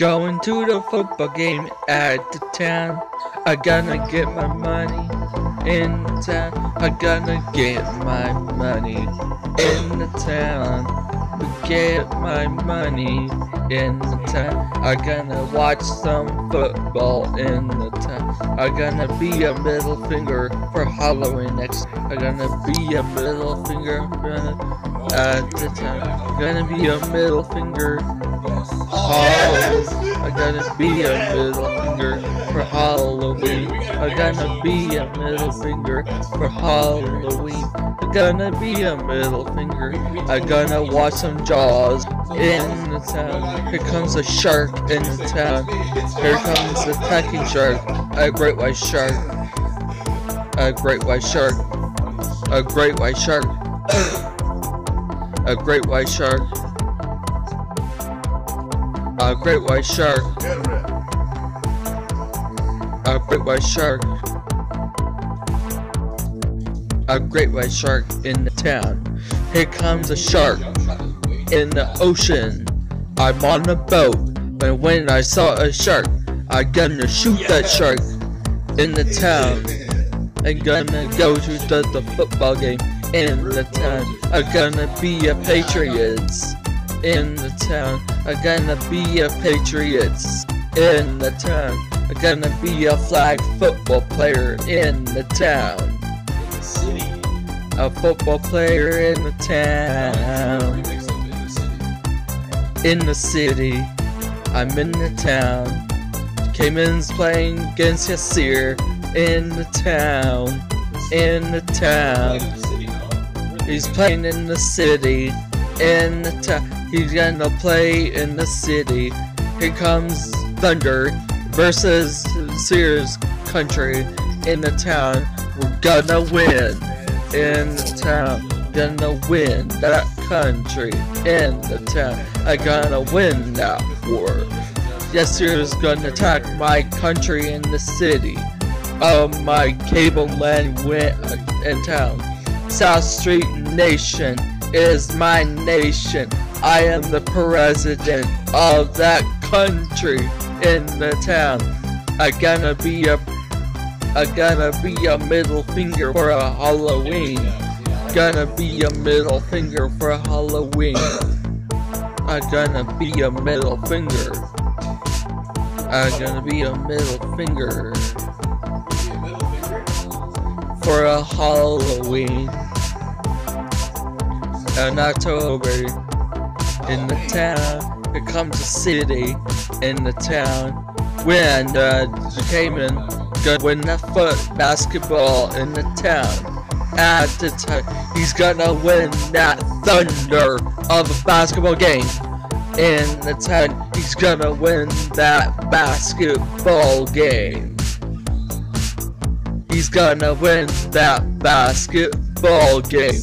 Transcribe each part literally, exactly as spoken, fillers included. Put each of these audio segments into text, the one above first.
Going to the football game at the town. I gonna get my money in the town. I gonna get my money in the town. Get my money in the town. I gonna watch some football in the town. I gonna be a middle finger for Halloween next. I gonna be a middle finger at the town. Gonna be a middle finger. Halloween. I gonna be a middle finger for Halloween. I gonna be a middle finger for Halloween. I gonna be a middle finger. I gonna watch some Jaws in the town. Here comes a shark in the town. Here comes the attacking shark. A great white shark. A great white shark. A great white shark. A great white shark. A great white shark. A great white shark. A great white shark in the town. Here comes a shark in the ocean. I'm on a boat, and when I saw a shark, I gonna shoot that shark in the town. I'm gonna go to the, the football game in the town. I'm gonna be a Patriots in the town. I'm gonna be a Patriots in the town. I'm gonna be a flag football player in the town. A football player in the town. In the city, I'm in the town. Cayman's playing against Yasir in the town. In the town. He's playing in the city. In the town. He's gonna play in the city. Here comes Thunder versus Sears Country in the town. We're gonna win in the town. Gonna win that country in the town. I gonna win that war. Yes, Sears gonna attack my country in the city. Oh, my cable land went in town. South Street Nation is my nation. I am the president of that country in the town. I gonna be a I gonna be a middle finger for a Halloween. Gonna be a middle finger for Halloween. I gonna be a middle finger. I gonna be a middle finger for a Halloween. In October, in the town, here comes a city in the town. When uh, the Cayman gonna win that foot basketball in the town. At the time, he's gonna win that thunder of a basketball game. In the town, he's gonna win that basketball game. He's gonna win that basketball game.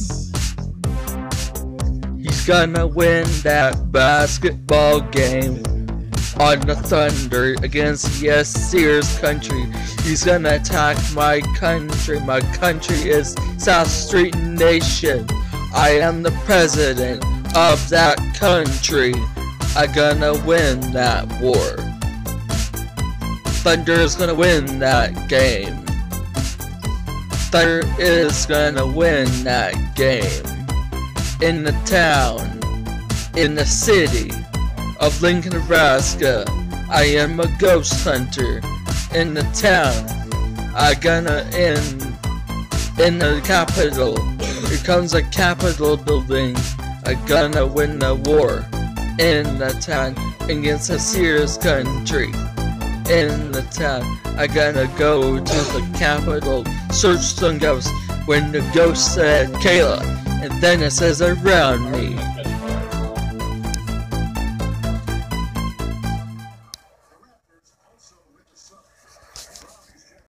He's gonna win that basketball game. On the Thunder against Yes Sears Country. He's gonna attack my country. My country is South Street Nation. I am the president of that country. I gonna win that war. Thunder is gonna win that game. Thunder is gonna win that game. In the town, in the city of Lincoln, Nebraska, I am a ghost hunter. In the town, I gonna end in the Capitol. Here comes a Capitol building. I gonna win the war in the town against the Sears Country. In the town, I gonna go to the Capitol, search some ghosts. When the ghost said Kayla, and then it says around me.